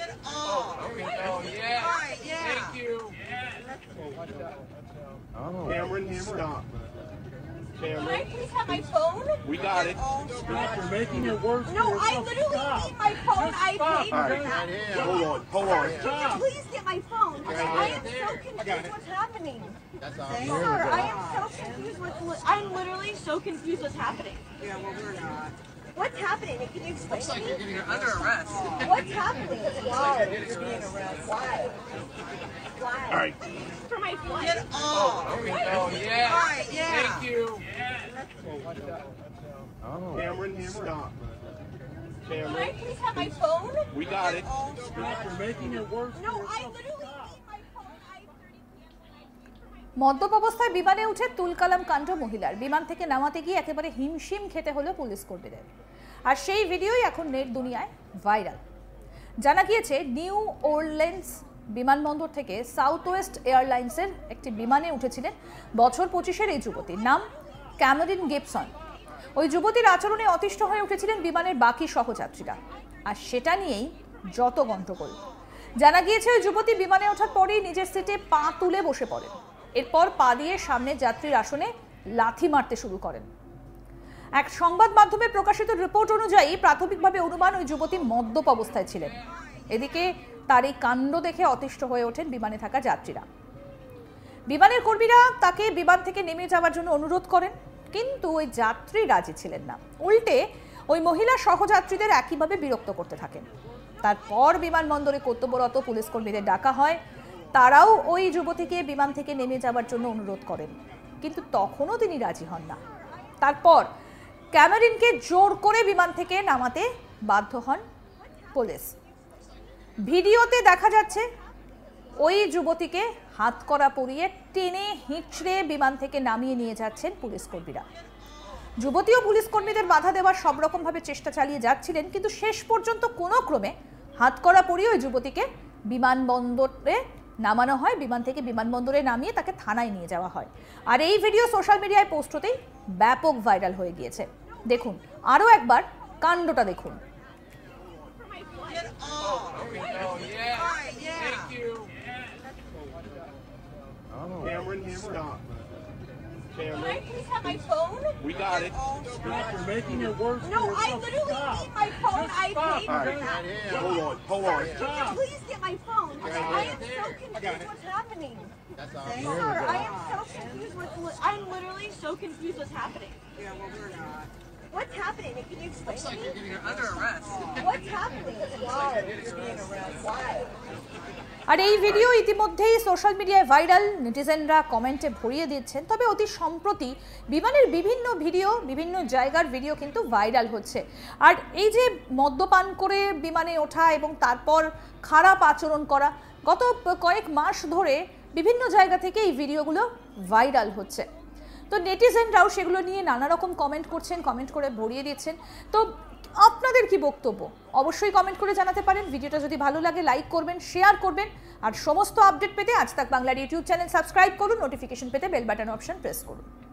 Get off. Oh, yeah. All right, yeah. Thank you. Cameron, stop. Can I Cameron, please have my phone? we got it. Stop, you're making it worse for No, I yourself. literally Stop. need my phone. I paid All for right, that. hold on. Can you please get my phone? I am so confused what's happening. Sir, I am so confused I'm literally so confused what's happening. Yeah, well, we're not. What's happening? Can you explain to me? You're under arrest. What's happening? Why? You're being arrested. Why? Why? All right. For my flight. Get off. Oh, yeah. All right, yeah. Thank you. Cameron, stop. Can I Cameron, please have my phone? we got it. Stop, you're making it worse for No, I yourself. literally Stop. need my phone. I 30 p.m. মদ্যপ অবস্থায় বিমানে উঠে তুলকালাম কাণ্ড মহিলার। বিমান থেকে নামাতে গিয়ে একেবারে হিমশিম খেতে হলো পুলিশ কর্মীদের। আর সেই ভিডিওই এখন নেট দুনিয়ায় ভাইরাল। জানা গিয়েছে নিউ ওরলেন্স বিমানবন্দর থেকে সাউথ ওয়েস্ট এয়ারলাইন্সের একটি বিমানে উঠেছিলেন বছর 25-এর এই যুবতীর নাম ক্যামেরিন গিবসন। ওই যুবতীর আচরণে অতিষ্ঠ হয়ে উঠেছিলেন বিমানের বাকি সহযাত্রীরা, আর সেটা নিয়েই যত গন্ডগোল। জানা গিয়েছে ওই যুবতী বিমানে ওঠার পরেই নিজের সিটে পা তুলে বসে পড়েন, এরপর পা দিয়ে সামনের যাত্রীর আসনে লাথি মারতে শুরু করেন। এক সংবাদ মাধ্যমে প্রকাশিত রিপোর্ট অনুযায়ী প্রাথমিকভাবে অনুমান ওই যুবতী মদ্যপ অবস্থায় ছিলেন। এদিকে তার এই কাণ্ড দেখে অতিষ্ঠ হয়ে ওঠেন বিমানে থাকা যাত্রীরা। বিমানের কর্মীরা তাকে বিমান থেকে নেমে যাওয়ার জন্য অনুরোধ করেন, কিন্তু ওই যাত্রী রাজি ছিলেন না। উল্টে ওই মহিলা সহযাত্রীদের একইভাবে বিরক্ত করতে থাকেন। তারপর বিমানবন্দরে কর্তব্যরত পুলিশ কর্মীদের ডাকা হয়, তারাও ওই যুবতীকে বিমান থেকে নেমে যাওয়ার জন্য অনুরোধ করেন, কিন্তু তখনও তিনি রাজি হন না। তারপর ক্যামেরিনকে জোর করে বিমান থেকে নামাতে বাধ্য হন পুলিশ। ভিডিওতে দেখা যাচ্ছে ওই যুবতীকে হাতকড়া পরিয়ে টেনে হিঁচড়ে বিমান থেকে নামিয়ে নিয়ে যাচ্ছেন পুলিশ কর্মীরা। যুবতীও পুলিশ কর্মীদের বাধা দেওয়ার সব রকমভাবে চেষ্টা চালিয়ে যাচ্ছিলেন, কিন্তু শেষ পর্যন্ত কোনো ক্রমে হাতকড়া পরিয়ে ওই যুবতীকে বিমানবন্দরে নামানো হয়। বিমান থেকে বিমানবন্দরে নামিয়ে তাকে থানায় নিয়ে যাওয়া হয়। আর এই ভিডিও সোশ্যাল মিডিয়ায় পোস্ট হতেই ব্যাপক ভাইরাল হয়ে গিয়েছে। দেখুন, আরও একবার কাণ্ডটা দেখুন। Get off. Oh, yeah. All right, yeah. Thank you. Cameron, stop. Can I Cameron, please have my phone? we got it. Stop, you're making it worse for No, I yourself. literally Stop. need my phone. I Stop. paid for All that. Hold on. Can you please get my phone? I am so confused what's happening. Sir, I am so confused I'm literally so confused what's happening. Yeah, well, we're not. What's happening? Can you explain to me? You're under arrest. What's happening? Why? You're being arrested. Why? আর এই video ইতিমধ্যেই social মিডিয়ায় viral, নেটিজেনরা কমেন্টে ভরিয়ে দিচ্ছেন। তবে অতি সম্প্রতি বিমানের বিভিন্ন ভিডিও, বিভিন্ন জায়গার ভিডিও কিন্তু ভাইরাল হচ্ছে। আর এই যে মদ্যপান করে বিমানে ওঠা এবং তারপর খারাপ আচরণ করা, গত কয়েক মাস ধরে বিভিন্ন জায়গা থেকে এই ভিডিওগুলো ভাইরাল হচ্ছে। তো নেটিজেনরাও সেগুলো নিয়ে নানা রকম কমেন্ট করছেন, কমেন্ট করে ভরিয়ে দিচ্ছেন। তো আপনাদের কি বক্তব্য অবশ্যই কমেন্ট করে জানাতে পারেন। ভিডিওটা যদি ভালো লাগে লাইক করবেন, শেয়ার করবেন, আর সমস্ত আপডেট পেতে আজ তাক বাংলার ইউটিউব চ্যানেল সাবস্ক্রাইব করুন। নোটিফিকেশন পেতে বেল বাটন অপশন প্রেস করুন।